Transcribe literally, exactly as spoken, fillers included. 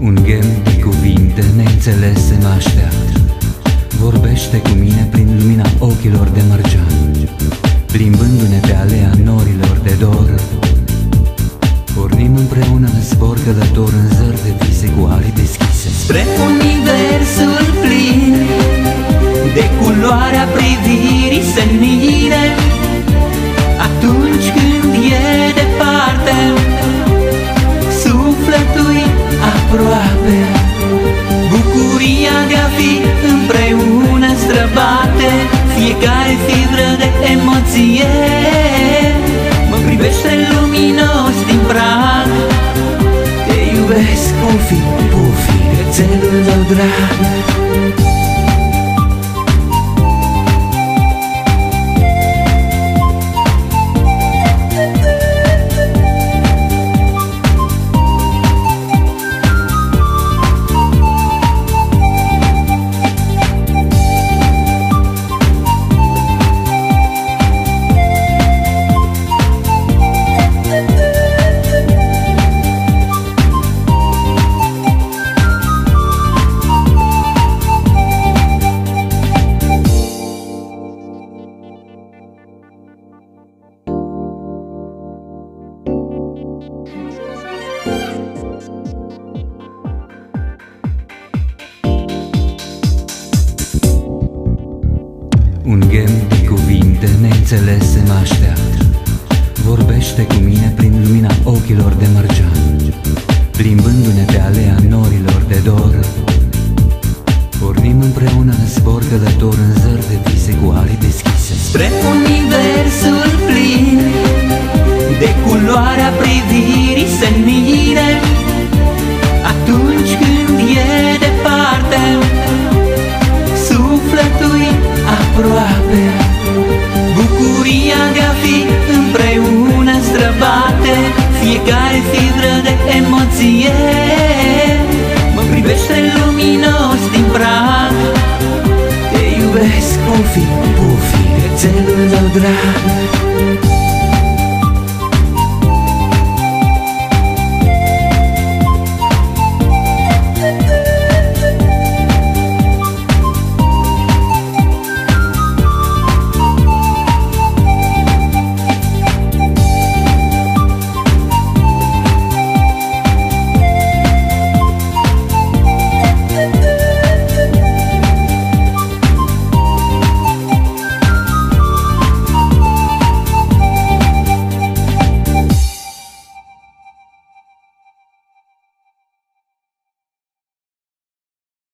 Un ghem de cuvinte neînțelese mă așteaptă. Vorbește cu mine prin lumina ochilor de mărgean, plimbându-ne pe alea norilor de dor. Pornim împreună în zbor călător în zări de vise cu aripi deschise, spre universul plin de culoarea privirii senine. Atunci când e departe, sufletul-i aproape. Bucuria de a fi împreună străbate fiecare fibră de emoție. Mă privește luminos din prag, te iubesc, pufi, pufi, cățelul meu drag. Un ghem de cuvinte neînțelese mă așteaptă. Vorbește cu mine prin lumina ochilor de mărgean, plimbându-ne pe alea norilor de dor. Pornim împreună în zbor călător în zări de vise cu aripi deschise, spre universul plin de culoarea privirii senine. Atunci când e departe, sufletul-i aproape. Bucuria de a fi împreună străbate fiecare fibră de emoție. Mă privește luminos din prag, te iubesc, pufi, pufi, cățelul meu drag.